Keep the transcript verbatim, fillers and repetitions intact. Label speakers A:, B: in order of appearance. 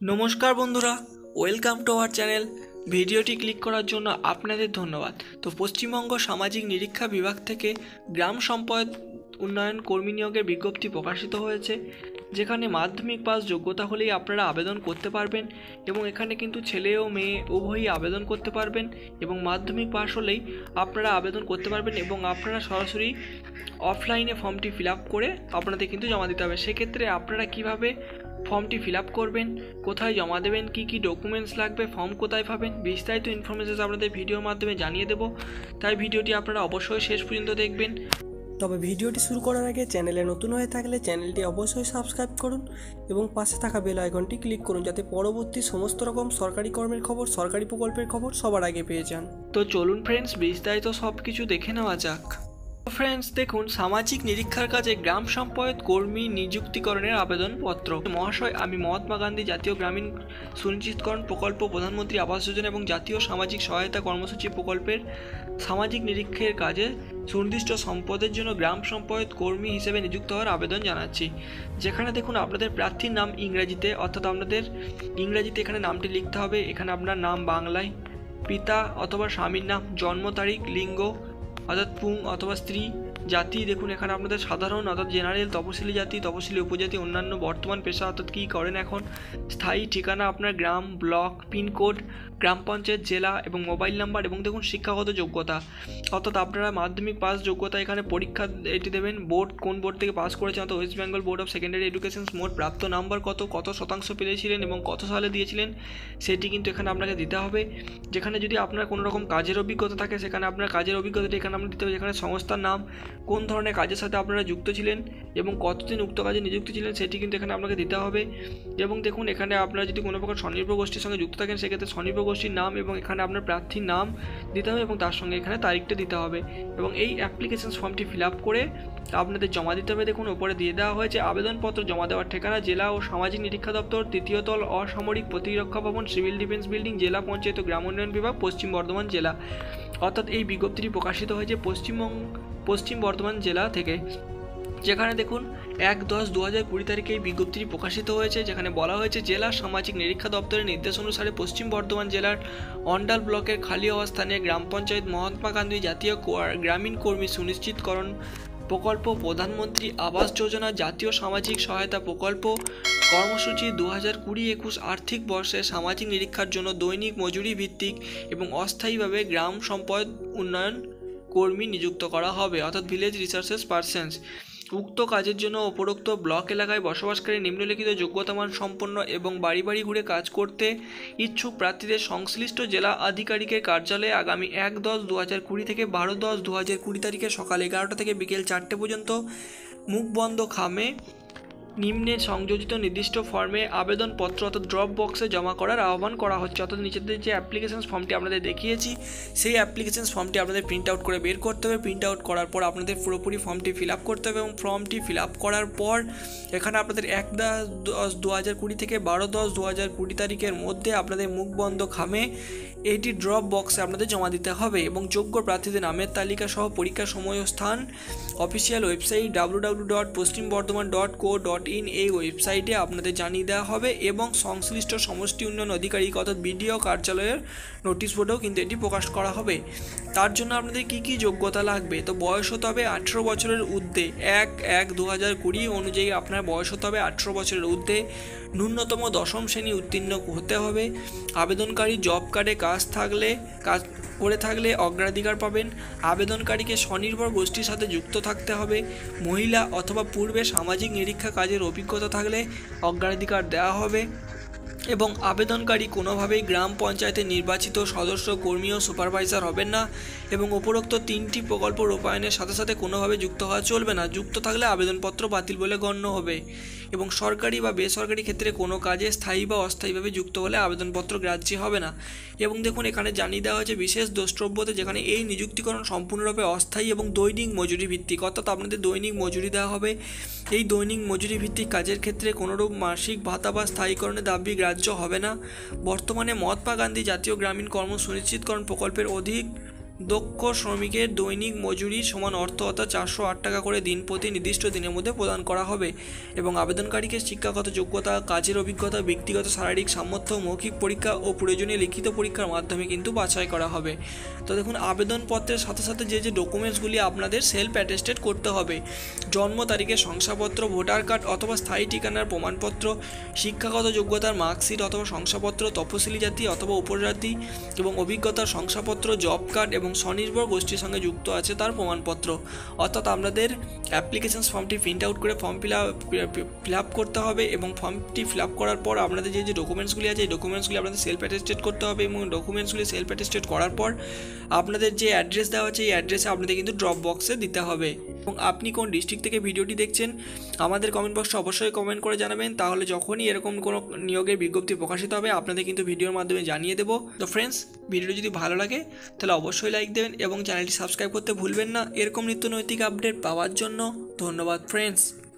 A: নমস্কার বন্ধুরা, welcome to our channel. ভিডিওটি ক্লিক করার জন্য আপনাদের ধন্যবাদ। তো পশ্চিমবঙ্গ সামাজিক নিরীক্ষা বিভাগ থেকে গ্রাম সম্পদ উন্নয়ন কর্মী নিয়োগের বিজ্ঞপ্তি প্রকাশিত হয়েছে, যেখানে মাধ্যমিক পাস যোগ্যতা হলেই আপনারা আবেদন করতে পারবেন এবং এখানে কিন্তু ছেলে ও মেয়ে উভয়ই আবেদন করতে পারবেন এবং মাধ্যমিক পাস হলেই আপনারা আবেদন করতে পারবেন এবং আপনারা সরাসরি অফলাইনে ফর্মটি ফিল আপ করে আপনাদের কিন্তু জমা দিতে হবে। সেক্ষেত্রে আপনারা কিভাবে ফর্মটি ফিল আপ করবেন, কোথায় জমা দেবেন, কি কি ডকুমেন্টস লাগবে, ফর্ম কোথায় পাবেন, বিস্তারিত ইনফরমেশন আপনাদের ভিডিওর মাধ্যমে জানিয়ে দেব। তাই ভিডিওটি আপনারা অবশ্যই শেষ পর্যন্ত দেখবেন।
B: তবে ভিডিওটি শুরু করার আগে চ্যানেলে নতুন হয়ে থাকলে চ্যানেলটি অবশ্যই সাবস্ক্রাইব করুন এবং পাশে থাকা বেল আইকনটি ক্লিক করুন, যাতে পরবর্তী সমস্ত রকম সরকারি কর্মের খবর, সরকারি প্রকল্পের খবর সবার আগে পেয়ে যান।
A: তো চলুন ফ্রেন্ডস, বিস্তারিত সব কিছু দেখে নেওয়া যাক। ফ্রেন্ডস দেখুন, সামাজিক নিরীক্ষার কাজে গ্রাম সম্পদ কর্মী নিযুক্তিকরণের আবেদনপত্র। মহাশয়, আমি মহাত্মা গান্ধী জাতীয় গ্রামীণ সুনিশ্চিতকরণ প্রকল্প, প্রধানমন্ত্রী আবাস যোজনা এবং জাতীয় সামাজিক সহায়তা কর্মসূচি প্রকল্পের সামাজিক নিরীক্ষের কাজে সুনির্দিষ্ট সম্পদের জন্য গ্রাম সম্পদ কর্মী হিসেবে নিযুক্ত হওয়ার আবেদন জানাচ্ছি। যেখানে দেখুন আপনাদের প্রার্থীর নাম ইংরেজিতে, অর্থাৎ আপনাদের ইংরেজিতে এখানে নামটি লিখতে হবে। এখানে আপনার নাম বাংলায়, পিতা অথবা স্বামীর নাম, জন্ম তারিখ, লিঙ্গ অর্থাৎ পুং অথবা স্ত্রী, জাতি দেখুন এখানে আপনাদের সাধারণ অর্থাৎ জেনারেল, তপশিলি জাতি, তপশিলি উপজাতি, অন্যান্য, বর্তমান পেশা অর্থাৎ কী করেন এখন, স্থায়ী ঠিকানা আপনার গ্রাম, ব্লক, পিনকোড, গ্রাম পঞ্চায়েত, জেলা এবং মোবাইল নাম্বার এবং দেখুন শিক্ষাগত যোগ্যতা অর্থাৎ আপনারা মাধ্যমিক পাস যোগ্যতা এখানে পরীক্ষা এটি দেবেন। বোর্ড কোন বোর্ড থেকে পাস করেছেন, অর্থাৎ West Bengal Board of Secondary Education. মোট প্রাপ্ত নাম্বার কত, কত শতাংশ পেয়েছিলেন এবং কত সালে দিয়েছিলেন সেটি কিন্তু এখানে আপনাকে দিতে হবে। যেখানে যদি আপনার কোনো রকম কাজের অভিজ্ঞতা থাকে সেখানে আপনার কাজের অভিজ্ঞতাটি এখানে আপনার দিতে হবে। যেখানে সংস্থার নাম, কোন ধরনের কাজের সাথে আপনারা যুক্ত ছিলেন এবং কতদিন উক্ত কাজে নিযুক্ত ছিলেন সেটি কিন্তু এখানে আপনাকে দিতে হবে। এবং দেখুন এখানে আপনারা যদি কোনো প্রকার স্বনির্ভর গোষ্ঠীর সঙ্গে যুক্ত থাকেন সেক্ষেত্রে স্বনির্ভর গোষ্ঠীর নাম এবং এখানে আপনার প্রার্থীর নাম দিতে হবে এবং তার সঙ্গে এখানে তারিখটা দিতে হবে এবং এই অ্যাপ্লিকেশন ফর্মটি ফিল আপ করে আপনাদের জমা দিতে হবে। দেখুন ওপরে দিয়ে দেওয়া হয়েছে আবেদনপত্র জমা দেওয়ার ঠিকানা জেলা ও সামাজিক নিরীক্ষা দপ্তর, তৃতীয় তল, অসামরিক প্রতিরক্ষা ভবন, সিভিল ডিফেন্স বিল্ডিং, জেলা পঞ্চায়েত ও গ্রাম উন্নয়ন বিভাগ, পশ্চিম বর্ধমান জেলা। অর্থাৎ এই বিজ্ঞপ্তিটি প্রকাশিত হয়েছে পশ্চিমবঙ্গ পশ্চিম বর্ধমান জেলা থেকে। যেখানে দেখুন এক দশ দু হাজার কুড়ি তারিখে এই বিজ্ঞপ্তিটি প্রকাশিত হয়েছে, যেখানে বলা হয়েছে জেলা সামাজিক নিরীক্ষা দপ্তরের নির্দেশ অনুসারে পশ্চিম বর্ধমান জেলার অন্ডাল ব্লকের খালি অবস্থানে গ্রাম পঞ্চায়েত মহাত্মা গান্ধী জাতীয় গ্রামীণ কর্মী সুনিশ্চিতকরণ প্রকল্প, প্রধানমন্ত্রী আবাস যোজনা, জাতীয় সামাজিক সহায়তা প্রকল্প কর্মসূচি দু হাজার কুড়ি একুশ আর্থিক বর্ষে সামাজিক নিরীক্ষার জন্য দৈনিক মজুরি ভিত্তিক এবং অস্থায়ীভাবে গ্রাম সম্পদ উন্নয়ন কর্মী নিযুক্ত করা হবে, অর্থাৎ ভিলেজ রিসোর্সেস পার্সনস। উক্ত কাজের জন্য উপরোক্ত ব্লক এলাকায় বসবাসকারী নিম্নলিখিত যোগ্যতামান সম্পন্ন এবং বাড়ি বাড়ি ঘুরে কাজ করতে ইচ্ছুক প্রার্থীদের সংশ্লিষ্ট জেলা আধিকারিকের কার্যালয়ে আগামী এক দশ দু হাজার কুড়ি থেকে বারো দশ দু হাজার কুড়ি তারিখে সকাল এগারোটা থেকে বিকেল চারটে পর্যন্ত মুখবন্ধ খামে নিম্নে সংযোজিত নির্দিষ্ট ফর্মে আবেদনপত্র অর্থাৎ ড্রপ বক্সে জমা করার আহ্বান করা হচ্ছে। অর্থাৎ নিচেদের যে অ্যাপ্লিকেশন ফর্মটি আপনাদের দেখিয়েছি সেই অ্যাপ্লিকেশন ফর্মটি আপনাদের প্রিন্ট আউট করে বের করতে হবে। প্রিন্ট আউট করার পর আপনাদের পুরোপুরি ফর্মটি ফিল আপ করতে হবে এবং ফর্মটি ফিল আপ করার পর এখানে আপনাদের এক দশ দু হাজার কুড়ি থেকে বারো দশ দু হাজার কুড়ি তারিখের মধ্যে আপনাদের মুখবন্ধ খামে এইটি ড্রপ বক্সে আপনাদের জমা দিতে হবে এবং যোগ্য প্রার্থীদের নামের তালিকা সহ পরীক্ষার সময় ও স্থান official website W W W dot Paschim Bardhaman dot co dot in এই ওয়েবসাইটে আপনাদের জানিয়ে দেওয়া হবে এবং সংশ্লিষ্ট সমষ্টি উন্নয়ন আধিকারিক অর্থাৎ বিডিও কার্যালয়ের নোটিশ বোর্ডেও কিন্তু এটি প্রকাশ করা হবে। তার জন্য আপনাদের কী কী যোগ্যতা লাগবে, তো বয়স হতে হবে আঠেরো বছরের ঊর্ধ্বে। এক এক দু হাজার কুড়ি অনুযায়ী আপনার বয়স হতে হবে আঠেরো বছরের ঊর্ধ্বে, ন্যূনতম দশম শ্রেণী উত্তীর্ণ হতে হবে। আবেদনকারী জব কার্ডে কাজ থাকলে কাজ করে থাকলে অগ্রাধিকার পাবেন। আবেদনকারীকে স্বনির্ভর গোষ্ঠীর সাথে যুক্ত থাকতে হবে। মহিলা অথবা পূর্বে সামাজিক নিরীক্ষা কাজের অভিজ্ঞতা থাকলে অগ্রাধিকার দেওয়া হবে এবং আবেদনকারী কোনোভাবেই গ্রাম পঞ্চায়েতের নির্বাচিত সদস্য, কর্মী ও সুপারভাইজার হবেন না এবং উপরোক্ত তিনটি প্রকল্প রূপায়ণের সাথে সাথে কোনোভাবে যুক্ত হওয়া চলবে না। যুক্ত থাকলে আবেদনপত্র বাতিল বলে গণ্য হবে এবং সরকারি বা বেসরকারি ক্ষেত্রে কোনো কাজে স্থায়ী বা অস্থায়ীভাবে যুক্ত হলে আবেদনপত্র গ্রাহ্য হবে না। এবং দেখুন এখানে জানিয়ে দেওয়া হয়েছে বিশেষ দ্রষ্টব্যতে, যেখানে এই নিযুক্তিকরণ সম্পূর্ণরূপে অস্থায়ী এবং দৈনিক মজুরি ভিত্তিক, অর্থাৎ আপনাদের দৈনিক মজুরি দেওয়া হবে। এই দৈনিক মজুরি ভিত্তিক কাজের ক্ষেত্রে কোনোরূপ মাসিক ভাতা বা স্থায়ীকরণের দাবি গ্রাহ্য হবে না। বর্তমানে মহাত্মা গান্ধী জাতীয় গ্রামীণ কর্ম সুনিশ্চিতকরণ প্রকল্পের অধিক দক্ষ শ্রমিকের দৈনিক মজুরি সমান অর্থ অর্থাৎ চারশো আট টাকা করে দিন প্রতি নির্দিষ্ট দিনের মধ্যে প্রদান করা হবে এবং আবেদনকারীকে শিক্ষাগত যোগ্যতা, কাজের অভিজ্ঞতা, ব্যক্তিগত শারীরিক সামর্থ্য, মৌখিক পরীক্ষা ও প্রয়োজনীয় লিখিত পরীক্ষার মাধ্যমে কিন্তু বাছাই করা হবে। তো দেখুন, আবেদনপত্রের সাথে সাথে যে যে ডকুমেন্টসগুলি আপনাদের সেলফ অ্যাটেস্টেড করতে হবে, জন্ম তারিখের শংসাপত্র, ভোটার কার্ড অথবা স্থায়ী ঠিকানার প্রমাণপত্র, শিক্ষাগত যোগ্যতার মার্কশিট অথবা শংসাপত্র, তপশিলি জাতি অথবা উপজাতি এবং অভিজ্ঞতার শংসাপত্র, জব কার্ড এবং স্বনির্ভর গোষ্ঠীর সঙ্গে যুক্ত আছে তার প্রমাণপত্র। অর্থাৎ আপনাদের অ্যাপ্লিকেশন ফর্মটি প্রিন্ট আউট করে ফর্ম ফিল ফিল আপ করতে হবে এবং ফর্মটি ফিল আপ করার পর আপনাদের যে যে ডকুমেন্টসগুলি আছে এই ডকুমেন্টসগুলি আপনাদের সেলফ অ্যাটেস্টেড করতে হবে এবং ডকুমেন্টসগুলি সেলফ অ্যাটেস্টেড করার পর আপনাদের যে অ্যাড্রেস দেওয়া আছে এই অ্যাড্রেসে আপনাদের কিন্তু ড্রপ বক্সে দিতে হবে। এবং আপনি কোন ডিস্ট্রিক্ট থেকে ভিডিওটি দেখছেন আমাদের কমেন্ট বক্সে অবশ্যই কমেন্ট করে জানাবেন, তাহলে যখনই এরকম কোনো নিয়োগের বিজ্ঞপ্তি প্রকাশিত হবে আপনাদের কিন্তু ভিডিওর মাধ্যমে জানিয়ে দেবো। তো ফ্রেন্ডস, ভিডিওটি যদি ভালো লাগে তাহলে অবশ্যই লাইক দেবেন এবং চ্যানেলটি সাবস্ক্রাইব করতে ভুলবেন না এরকম নিত্য নৈতিক আপডেট পাওয়ার জন্য। ধন্যবাদ ফ্রেন্ডস।